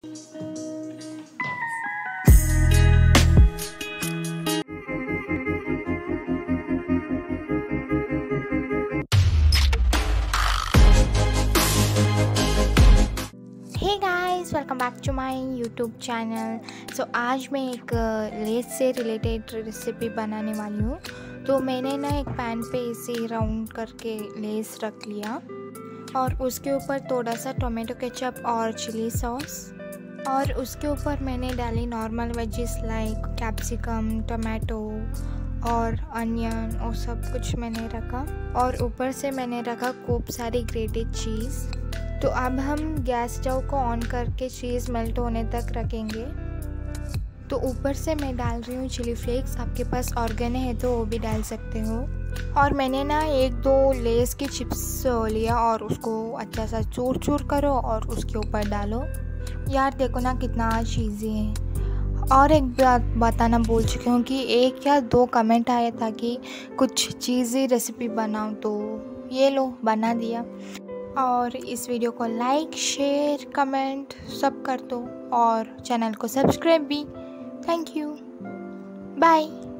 Hey guys, welcome back to my YouTube channel. So आज मैं एक लेस से रिलेटेड रेसिपी बनाने वाली हूँ। तो मैंने ना एक पैन पे इसे राउंड करके लेस रख लिया और उसके ऊपर थोड़ा सा टोमेटो केचप और चिली सॉस, और उसके ऊपर मैंने डाली normal veggies like capsicum, tomato और अनियन और सब कुछ मैंने रखा, और ऊपर से मैंने रखा खूब सारी ग्रेटेड चीज़। तो अब हम गैस स्टोव को ऑन करके चीज़ मेल्ट होने तक रखेंगे। तो ऊपर से मैं डाल रही हूँ चिली फ्लेक्स। आपके पास ऑर्गेनो है तो वो भी डाल सकते हो। और मैंने ना एक दो लेस की चिप्स लिया और उसको अच्छा सा चूर चूर करो और उसके ऊपर डालो। यार देखो ना कितना चीज़ी है। और एक बात बताना भूल चुकी हूँ कि एक या दो कमेंट आया था कि कुछ चीज़ी रेसिपी बनाओ, तो ये लो बना दिया। और इस वीडियो को लाइक, शेयर, कमेंट सब कर दो और चैनल को सब्सक्राइब भी। Thank you, bye.